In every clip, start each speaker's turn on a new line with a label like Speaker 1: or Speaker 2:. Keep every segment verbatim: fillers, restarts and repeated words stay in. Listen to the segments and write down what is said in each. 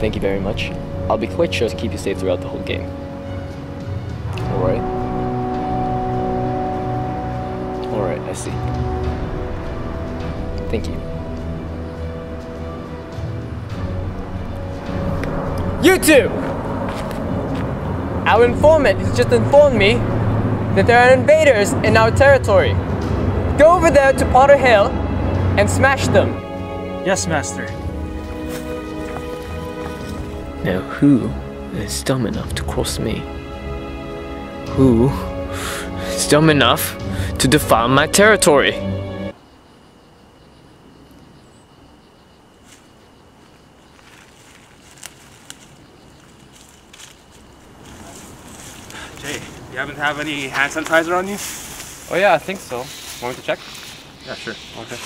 Speaker 1: Thank you very much. I'll be quite sure to keep you safe throughout the whole game. Alright. Alright, I see. Thank you. You two! Our informant has just informed me that there are invaders in our territory. Go over there to Potter Hill and smash them.
Speaker 2: Yes, Master.
Speaker 1: Now who is dumb enough to cross me? Who is dumb enough to defile my territory?
Speaker 3: Jay, you happen to have any hand sanitizer on you?
Speaker 1: Oh yeah, I think so. Want me to check?
Speaker 3: Yeah, sure. Okay.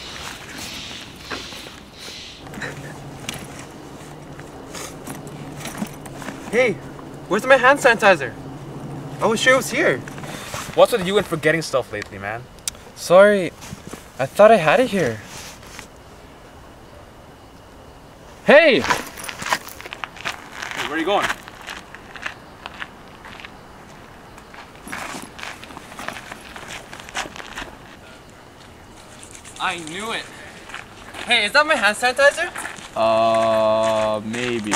Speaker 4: Hey, where's my hand sanitizer? I was sure it was here.
Speaker 3: What's with you and forgetting stuff lately, man?
Speaker 4: Sorry, I thought I had it here.
Speaker 1: Hey!
Speaker 3: Hey, where are you going?
Speaker 4: I knew it. Hey, is that my hand sanitizer?
Speaker 1: Uh, maybe.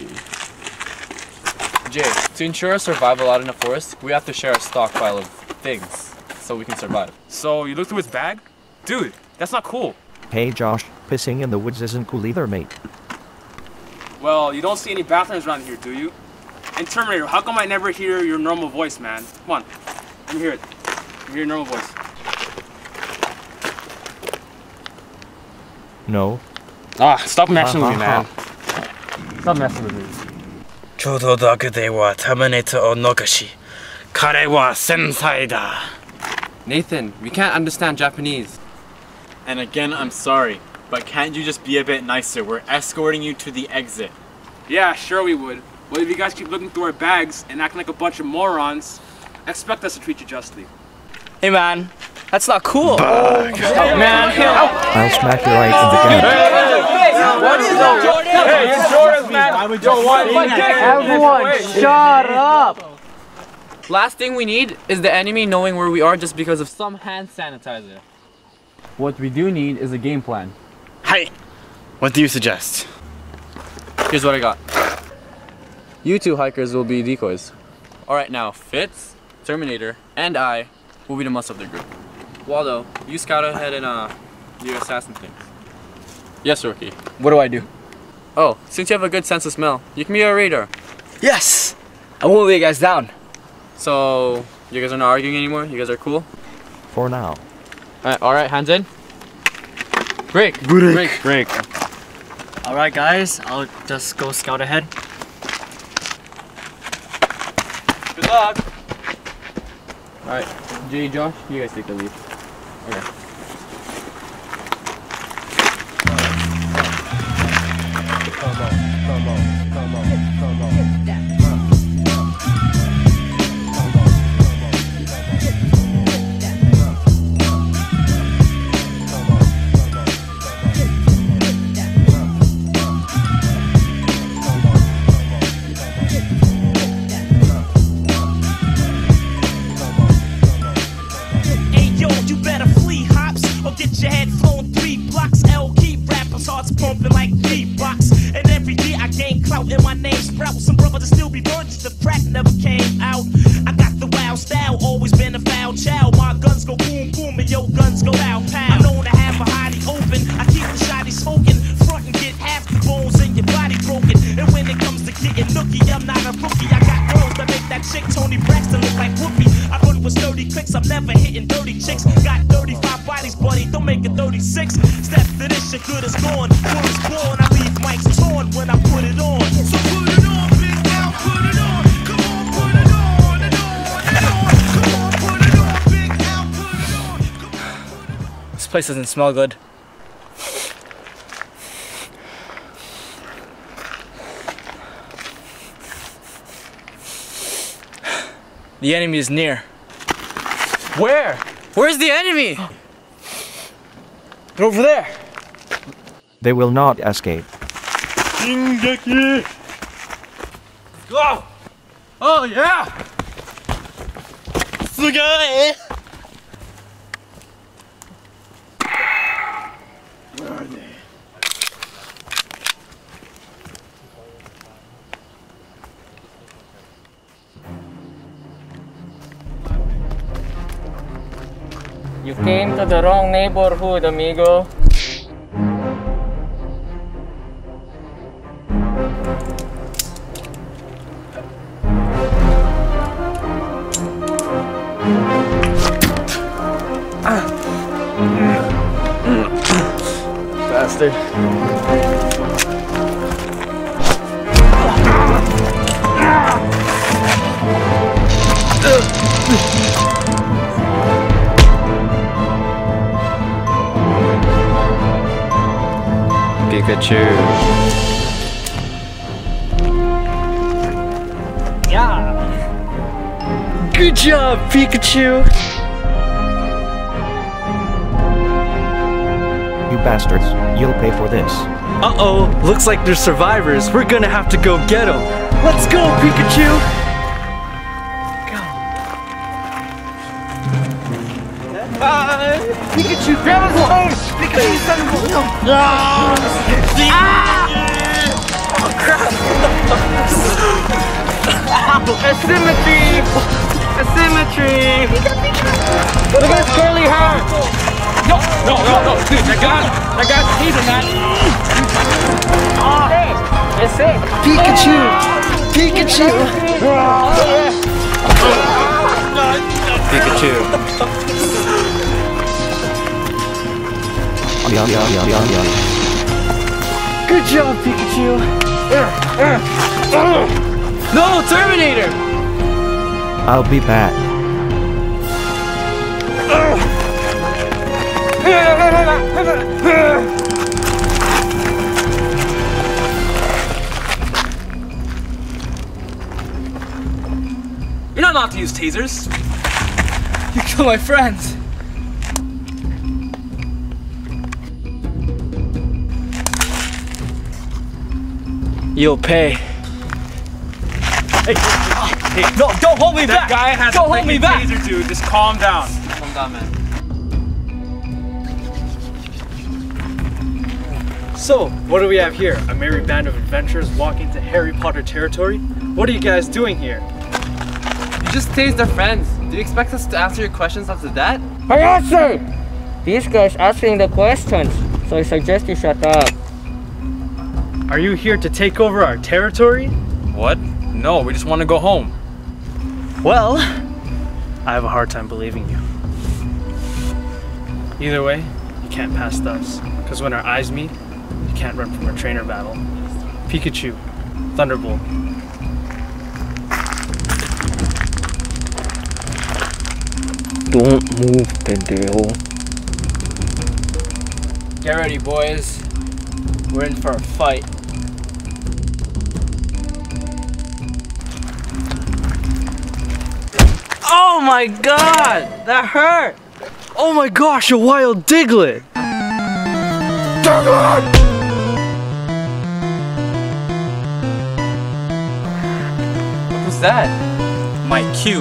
Speaker 1: Jay, to ensure our survival out in the forest, we have to share a stockpile of things so we can survive.
Speaker 3: So, you looked through his bag? Dude, that's not cool.
Speaker 5: Hey Josh, pissing in the woods isn't cool either, mate.
Speaker 3: Well, you don't see any bathrooms around here, do you? And Terminator, how come I never hear your normal voice, man? Come on, let me hear it. Let me hear your normal voice.
Speaker 5: No.
Speaker 3: Ah, stop messing with me, man. Stop messing with me.
Speaker 6: ちょうどだけではターミネーターを残し、彼は繊細だ。
Speaker 4: Nathan, we can't understand Japanese.
Speaker 2: And again, I'm sorry, but can't you just be a bit nicer? We're escorting you to the exit.
Speaker 3: Yeah, sure we would. But if you guys keep looking through our bags and acting like a bunch of morons, expect us to treat you justly.
Speaker 6: Hey man, that's not cool.
Speaker 3: Man,
Speaker 5: I'll smack you right in the gut.
Speaker 3: what is that? Hey, it's Jordan's, man. I would just want
Speaker 1: Everyone, shut up! Last thing we need is the enemy knowing where we are just because of some hand sanitizer. What we do need is a game plan.
Speaker 6: Hey, what do you suggest?
Speaker 1: Here's what I got. You two hikers will be decoys. Alright, now Fitz, Terminator, and I will be the muscle of the group. Waldo, you scout ahead and uh, do your assassin things. Yes, Rookie. What do I do? Oh, since you have a good sense of smell, you can be a radar.
Speaker 6: Yes, I won't lay you guys down.
Speaker 1: So, you guys are not arguing anymore? You guys are cool?
Speaker 5: For now.
Speaker 1: Alright, alright, hands in. Break.
Speaker 6: Break.
Speaker 2: Break. Alright guys, I'll just go scout ahead.
Speaker 1: Good luck. Alright, Jay, Josh, you guys take the lead. Okay.
Speaker 7: Come on, come on, come on, come on.
Speaker 8: Get your head flown three blocks. L keep rappers hearts pumping like beatbox. And every day I gain clout and my name sprout. Some brothers still be virgins if crack never came out. I got the wild style, always been a foul child. My guns go boom boom and your guns go pow pow. I know to have a hottie open. I keep the shotty smoking. Front and get half the bones in your body broken. And when it comes to getting nookie, I'm not a rookie. I got girls that make that chick Tony Braxton look like Whoopi. I run with sturdy clicks, I'm never hitting dirty chicks. Got thirty-five bodies, buddy, don't make it thirty-six. Step to this, your good is gone. Word is born, I leave mics torn when I put it on. So put it on, big now, put it on. Come on, put it on, and on, and on. Come on, put it on, big now, put it on. Come on, put it on.
Speaker 6: This place doesn't smell good. The enemy is near.
Speaker 1: Where?
Speaker 6: Where's the enemy? They're over there.
Speaker 5: They will not escape.
Speaker 2: Shingeki! Go!
Speaker 1: Oh yeah!
Speaker 2: Sugai! Where are they?
Speaker 9: You came to the wrong neighborhood, amigo.
Speaker 1: Bastard.
Speaker 10: Pikachu.
Speaker 9: Yeah.
Speaker 10: Good job, Pikachu.
Speaker 5: You bastards, you'll pay for this.
Speaker 10: Uh-oh, looks like they're survivors. We're gonna have to go get them. Let's go, Pikachu.
Speaker 9: Pikachu, grab his horse! Pikachu, son of a... No! Ah! Oh, crap! Asymmetry! Asymmetry! Look at his curly hair!
Speaker 3: No, no, no, no, dude, that guy, that guy's teasing that.
Speaker 9: Oh, hey, it's it.
Speaker 10: Pikachu! Pikachu!
Speaker 1: Pikachu.
Speaker 5: Yum, yum, yum, yum, yum.
Speaker 10: Good job, Pikachu!
Speaker 1: No, Terminator!
Speaker 5: I'll be back.
Speaker 3: You're not allowed to use tasers.
Speaker 1: You killed my friends.
Speaker 10: You'll pay.
Speaker 3: Hey, hey,
Speaker 10: No, don't hold me
Speaker 3: that
Speaker 10: back!
Speaker 3: guy has
Speaker 10: Don't
Speaker 3: a
Speaker 10: hold me
Speaker 3: freaking
Speaker 10: back!
Speaker 3: taser, dude. Just calm down.
Speaker 1: Calm down, man.
Speaker 11: So, what do we have here? A merry band of adventurers walking to Harry Potter territory? What are you guys doing here?
Speaker 1: You just tased our friends. Do you expect us to answer your questions after that?
Speaker 9: I answered! This guy's asking the questions, so I suggest you shut up.
Speaker 11: Are you here to take over our territory?
Speaker 3: What? No, we just want to go home.
Speaker 11: Well, I have a hard time believing you. Either way, you can't pass us, because when our eyes meet, you can't run from a trainer battle. Pikachu, Thunderbolt.
Speaker 9: Don't move, pendejo.
Speaker 1: Get ready, boys. We're in for a fight.
Speaker 10: Oh my god! That hurt! Oh my gosh, a wild Diglett! Diglett!
Speaker 1: What was that?
Speaker 3: My cue.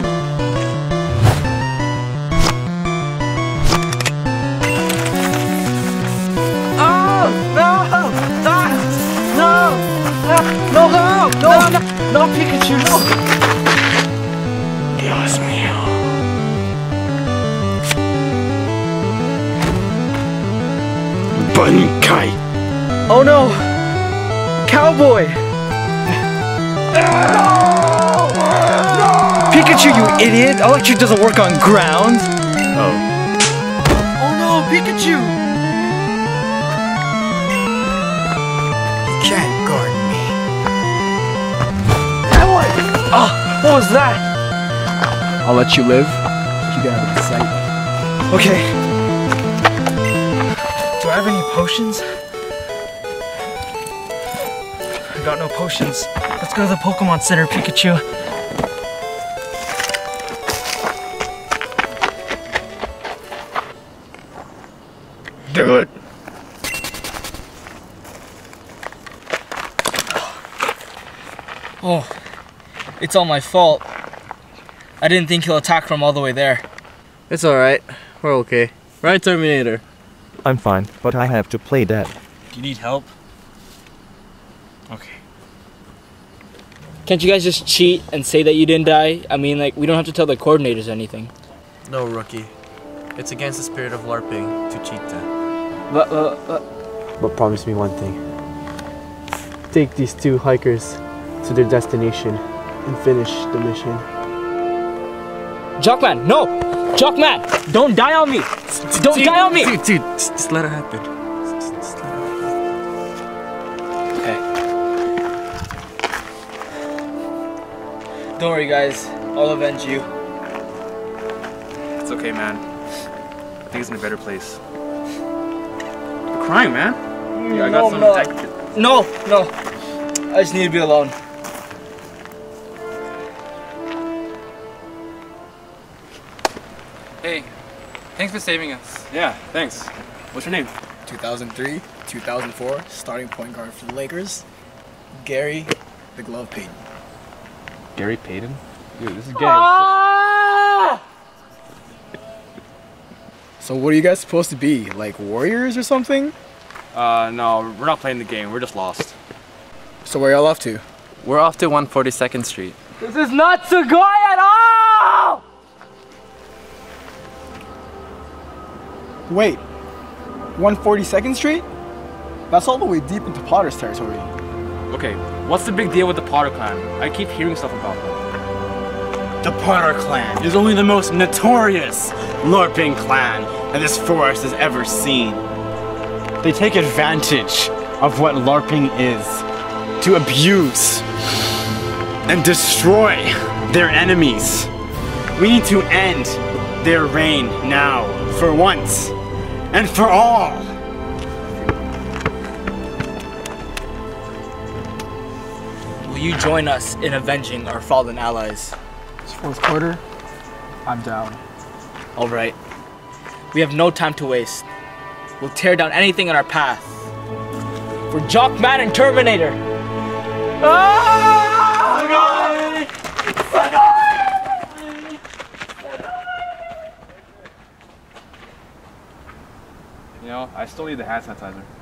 Speaker 10: Oh! No! Ah, no! Ah, no! No! No! No! No! Pikachu! No!
Speaker 6: Dios mío. Bankai.
Speaker 10: Oh no! Cowboy! Pikachu, you idiot! Electric doesn't work on ground!
Speaker 6: Oh.
Speaker 10: Oh no, Pikachu!
Speaker 6: Can't guard me.
Speaker 10: Cowboy! Oh, what was that?
Speaker 1: I'll let you live. You get out of sight.
Speaker 10: Okay. Do I have any potions? I got no potions. Let's go to the Pokemon Center, Pikachu.
Speaker 6: Do it.
Speaker 9: Oh, it's all my fault. I didn't think he'll attack from all the way there.
Speaker 1: It's alright. We're okay. Right, Terminator?
Speaker 5: I'm fine, but I have to play dead.
Speaker 2: Do you need help? Okay.
Speaker 9: Can't you guys just cheat and say that you didn't die? I mean, like, we don't have to tell the coordinators anything.
Speaker 1: No, rookie. It's against the spirit of LARPing to cheat that.
Speaker 9: But, uh, uh,
Speaker 4: But promise me one thing. Take these two hikers to their destination and finish the mission.
Speaker 9: Jockman, no! Jockman, don't die on me! Don't
Speaker 1: dude,
Speaker 9: die on me!
Speaker 1: Dude, dude, just, just let it happen. Just, just let it
Speaker 9: Okay. Don't worry, guys. I'll avenge you.
Speaker 3: It's okay, man. I think it's in a better place. You're crying, man. Yeah, I got
Speaker 9: no,
Speaker 3: some
Speaker 9: no.
Speaker 3: detective.
Speaker 9: No, no. I just need to be alone.
Speaker 12: Hey, thanks for saving us.
Speaker 3: Yeah, thanks. What's your name?
Speaker 13: two thousand three, two thousand four, starting point guard for the Lakers, Gary the Glove Payton.
Speaker 3: Gary Payton? Dude, this is gay.
Speaker 9: Ah!
Speaker 13: So what are you guys supposed to be? Like warriors or something?
Speaker 3: Uh, no, we're not playing the game. We're just lost.
Speaker 13: So where y'all off to?
Speaker 1: We're off to one forty-second Street.
Speaker 9: This is not Sugoi at all!
Speaker 13: Wait, one forty-second Street? That's all the way deep into Potter's territory.
Speaker 3: Okay, what's the big deal with the Potter clan? I keep hearing stuff about them.
Speaker 2: The Potter clan is only the most notorious LARPing clan that this forest has ever seen. They take advantage of what LARPing is to abuse and destroy their enemies. We need to end their reign now, for once and for all.
Speaker 9: Will you join us in avenging our fallen allies?
Speaker 13: It's fourth quarter. I'm down.
Speaker 9: All right. We have no time to waste. We'll tear down anything in our path. For Jockman and Terminator.
Speaker 3: You know, I still need the hand sanitizer.